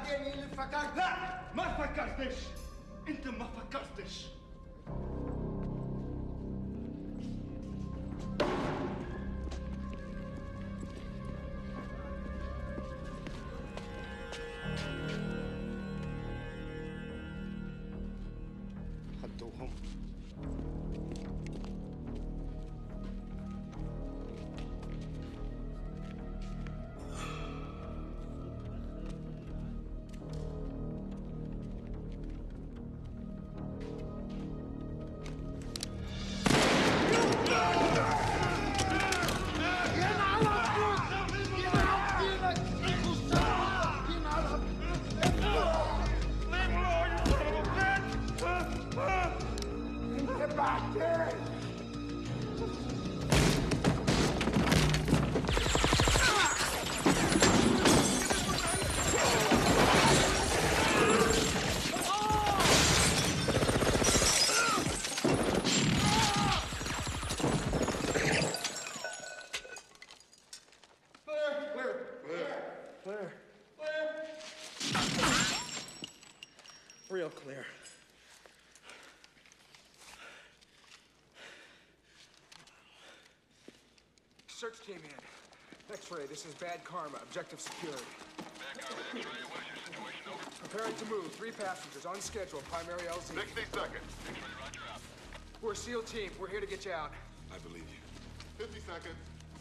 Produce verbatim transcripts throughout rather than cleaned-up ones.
بعدين اللي فكرت. لا ما فكرتش، انت ما فكرتش. خدوهم. Real clear. Search team in. X-ray, this is Bad Karma. Objective secured. Bad Karma, X-ray, what is your situation? Over. Preparing to move. Three passengers on schedule. Primary L Z. sixty seconds. X-ray, roger out. We're a SEAL team. We're here to get you out. I believe you. fifty seconds.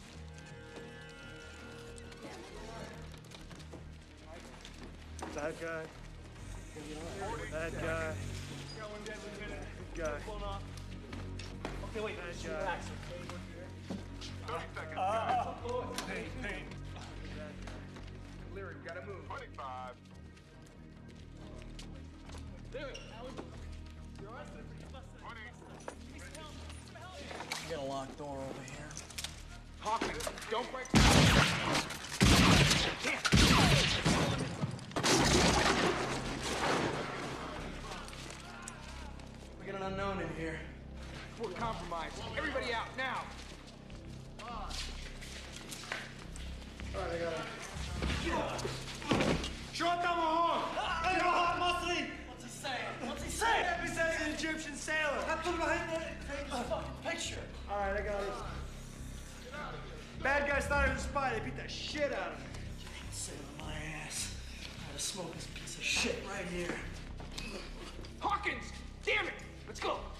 Bad guy. Bad guy. Good guy. Okay, wait. Bad guy. Relax, okay? We're here. thirty seconds. Uh, pain, pain. Leary, we gotta move. twenty-five. Leary, You got a locked door over here. Hawkins, don't break. We got an unknown in here. We're compromised. Everybody out now. All right, I got it. Shut them on! Hey, what's he? What's he saying? What's he saying? He says an Egyptian sailor. I put him behind that take this fucking picture. All right, I got it. Bad guys started to spy. They beat the shit out of me. You ain't sitting on my ass. I gotta smoke this piece of shit right here. Hawkins, damn it! Let's go.